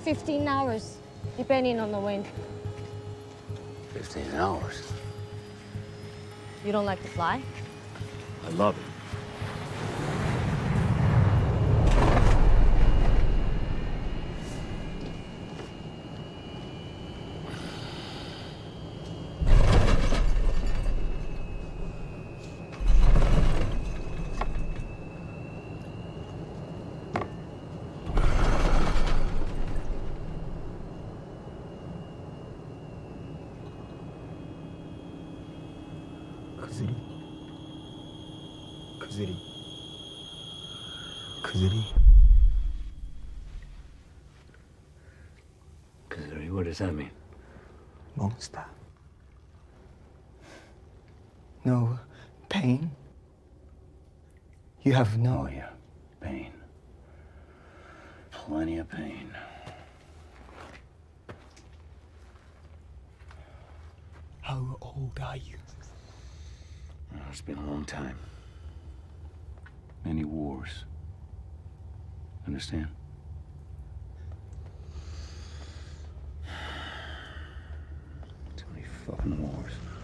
15 hours, depending on the wind. 15 hours? You don't like to fly? I love it. Kuzuri, what does that mean? Monster. No pain? You have no... Oh, yeah. Pain. Plenty of pain. How old are you? Oh, it's been a long time. Many wars. Understand? Too many fucking wars.